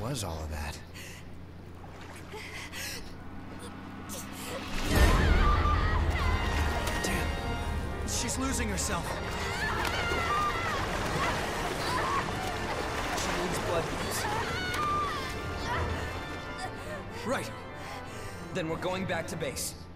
was all of that? Damn. She's losing herself. She needs blood needs. Right. Then we're going back to base.